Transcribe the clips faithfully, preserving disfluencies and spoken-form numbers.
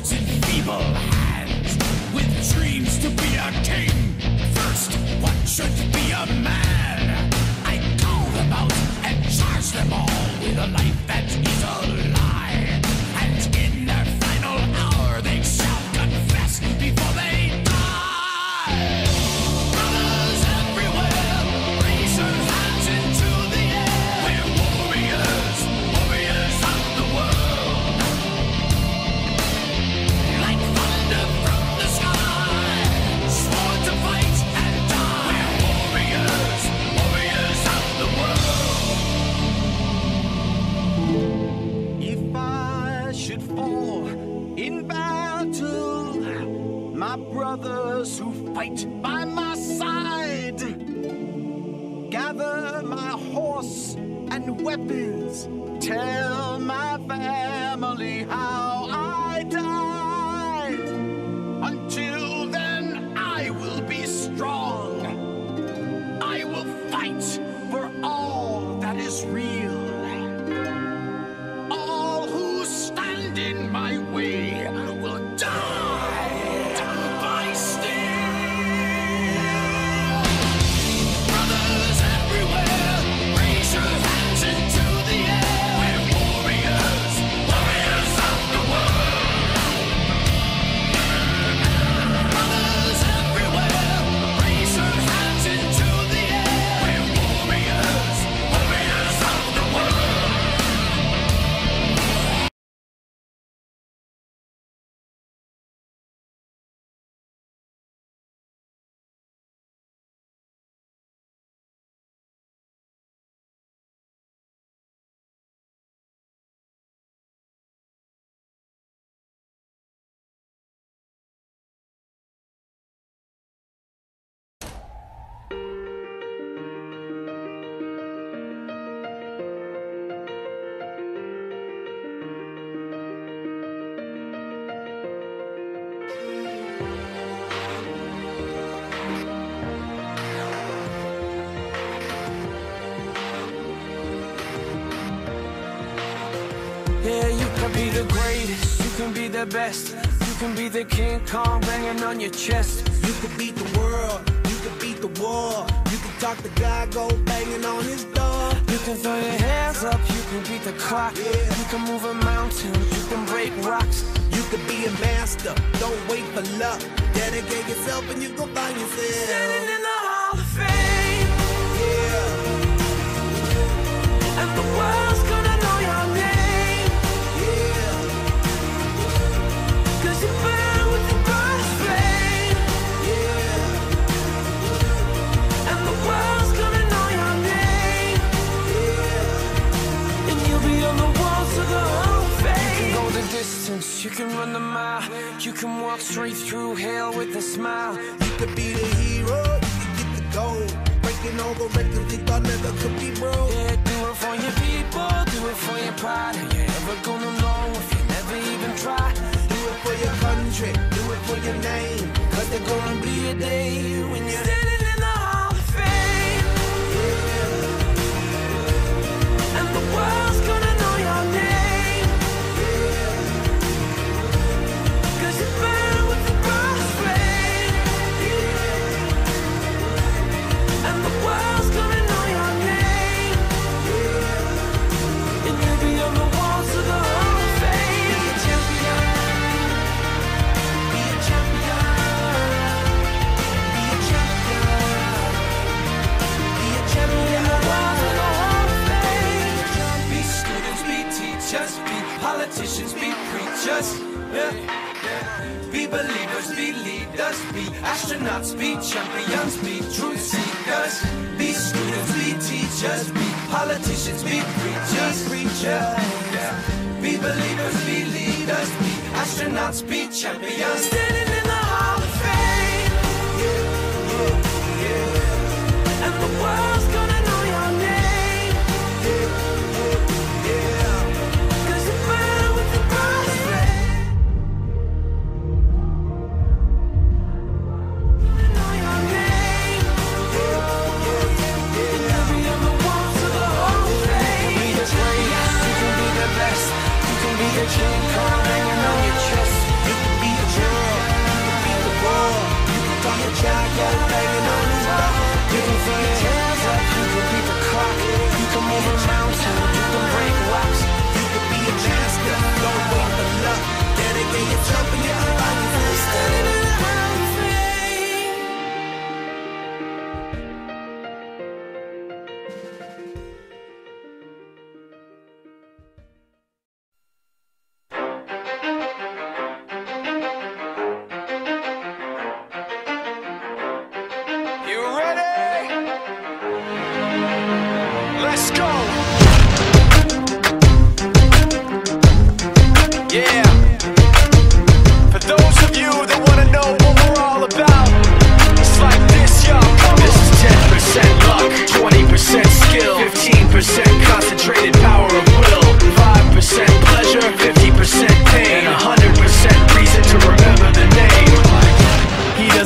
swords in feeble hands, with dreams to be a king. First, what should be a man? I call them out and charge them all with a life that is a lie. And in their final hour, they shall confess before they die. Brothers everywhere, raise your hands into the air. We're warriors, warriors of the world. Like thunder from the sky, sworn to fight and die. We're warriors, warriors of the world. If I should fall in battle, my brothers who fight by my side gather my horse and weapons, tell my family how I died. Until then, I will be strong. I will fight for all that is real. All who stand in my way will die by steel. Brothers everywhere, raise your hands into the air. We're warriors, warriors of the world. Brothers everywhere, raise your hands into the air. We're warriors, warriors of the world. Yeah, you can be the greatest, you can be the best, you can be the King Kong banging on your chest. You could beat the world, you could beat the war. You could talk to God, go banging on his door. You can throw your hands up, you can beat the clock. Yeah. You can move a mountain, you can break rocks. You could be a master, don't wait for luck. Dedicate yourself and you go find yourself. Standing in the Hall of Fame, Yeah, and the world's gonna know your name, yeah, 'cause you burn with the burst flame, yeah, and the world's gonna know your name, yeah. and you'll be on the walls of the Hall of Fame. You can go the distance, you can run the mile, you can walk straight through hell with a smile. You could be the hero, you could get the gold. Breaking all the records they thought never could be broke. Yeah, do it for your people, do it for your pride. Are you ever gonna know if you never even try? Do it for your country, do it for your name. Cause there's gonna be a day when you're Standing in the Hall of Fame, and the world's gonna know your name, 'cause you burn with the burst flame, and the world's gonna know your name, and you'll be on the walls of the Hall of Fame. Be a champion, be a champion, be a champion, be a champion. On the walls of the Hall of Fame. Be students, be teachers, be politicians, be preachers. Yeah. Be believers, be leaders, be astronauts, be champions, be truth seekers. Be students, be teachers, be politicians, be preachers, preachers. Yeah. Be believers, be leaders, be astronauts, be champions. Standing in the Hall of Fame, and the world's gonna know your name, 'cause you burn with the burst flame. Know your name, and you'll be on the walls of the Hall of Fame. You can be the greatest, you can be the best, you can be the King Kong hanging on your chest. You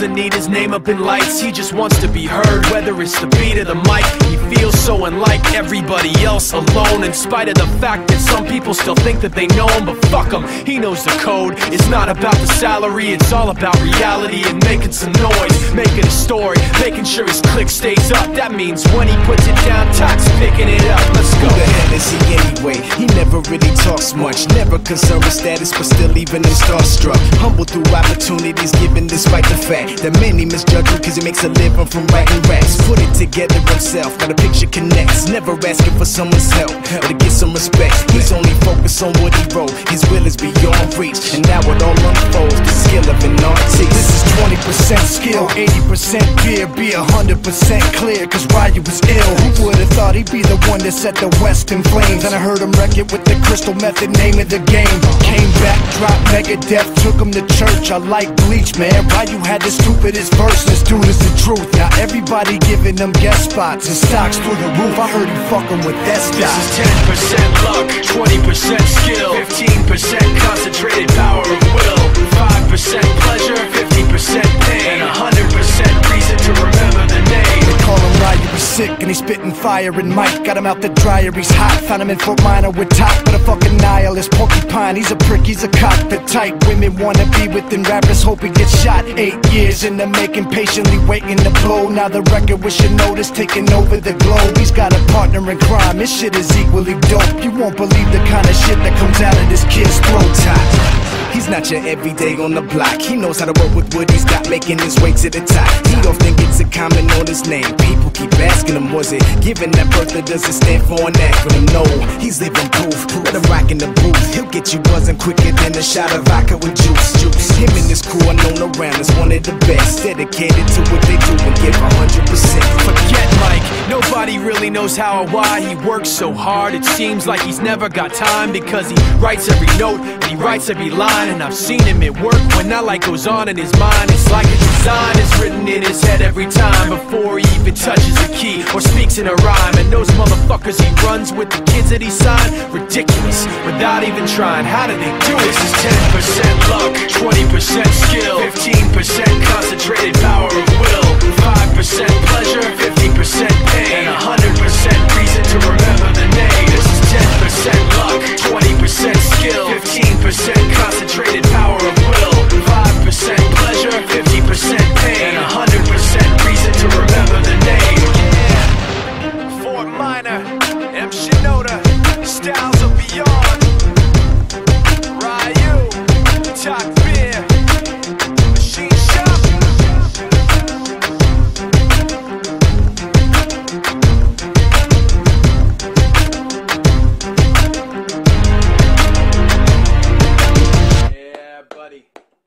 doesn't need his name up in lights, he just wants to be heard, whether it's the beat of the mic. He feels so unlike everybody else, alone, in spite of the fact that some people still think that they know him. But fuck him, he knows the code. It's not about the salary, it's all about reality and making some noise, making a story, making sure his click stays up. That means when he puts it down, Tox picking it up. Let's go. Who the hell is he anyway? He never really talks much, never concerned with status, but still leaving him starstruck. Humble through opportunities given despite the fact that many misjudge him cause he makes a living from writing raps. Put it together himself, got a picture connects, never asking for someone's help or to get some respect. He's only focused on what he wrote, his will is beyond reach, and now it all unfolds, the skill of an artist. This is twenty percent skill, eighty percent fear, be one hundred percent clear, cause Ryu was ill. Who would've thought he'd be the one that set the West in flames? And I heard him wreck it with the Crystal Method, name of the game. Came back, dropped Megadeth, took him to church. I like Bleach, man. Ryu had the stupidest verse, this dude is the truth. Now everybody giving them guest spots and stocks through the roof. I heard he fucking with that stock. This is ten percent luck, twenty percent skill, fifteen percent concentrated power of will, five percent pleasure, fifty percent pain, and one hundred percent reason to remember the name. They call him Ryu, he's sick and he's spitting fire. And Mike got him out the dryer, he's hot. Found him in Fort Minor with top, but a fucking nihilist porcupine. He's a prick, he's a cockpit type. Women wanna be within rappers, hope he gets shot. Eight years in the making, patiently waiting to blow. Now the record with your notice taking over the globe. He's got a partner in crime, his shit is equally dope. You won't believe the kind of shit that comes out of this kid's throat top. He's not your everyday on the block. He knows how to work with what he's got, making his way to the top. He often gets a comment on his name. People keep asking him, was it given that birth or does it stand for an acronym? No, he's living proof. Let him rock in the booth. He'll get you buzzing quicker than a shot of vodka with juice. Juice. Him and his crew are known around as one of the best, dedicated to what they do and give one hundred percent. Forget Mike, nobody really knows how or why he works so hard. It seems like he's never got time because he writes every note and he writes every line. And I've seen him at work when that light goes on in his mind. It's like a design is written in his head every time before he even touches a key or speaks in a rhyme. And those motherfuckers he runs with, the kids that he signed, ridiculous, without even trying. How do they do it? This is ten percent luck, twenty percent skill, fifteen percent concentrated power of will, five percent pleasure, fifty percent pain, and one hundred percent reason to remember the name. This is ten percent luck, twenty percent skill, fifteen percent concentrated power of will, five percent pleasure, fifty percent pain, and one hundred percent reason to remember the name. Yeah. Fort Minor, M. Shinoda, Styles of Beyond, Ryu, Talk Beer, Machine Shop. Yeah, buddy.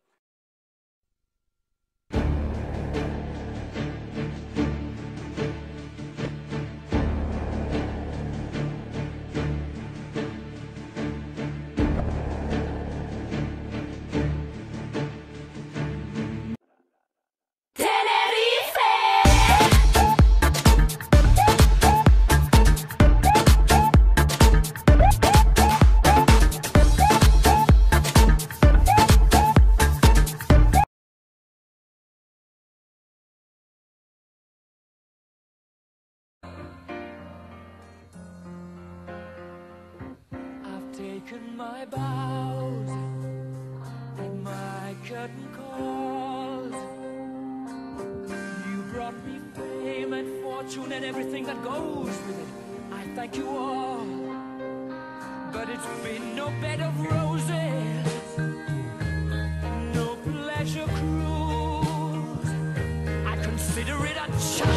Taken my bows and my curtain calls. You brought me fame and fortune and everything that goes with it. I thank you all, but it's been no bed of roses, no pleasure cruise. I consider it a challenge.